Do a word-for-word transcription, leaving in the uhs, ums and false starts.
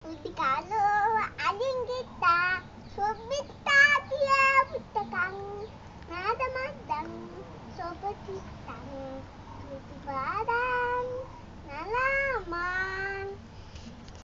Kalau anjing kita sobit dia bertegang, nada madang, sobat kita, tiba-tiba ada